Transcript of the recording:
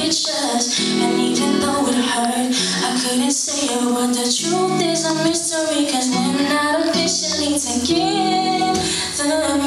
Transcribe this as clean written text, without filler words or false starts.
could trust. And even though it hurt, I couldn't say it. But the truth is a mystery, 'cause we're not officially together.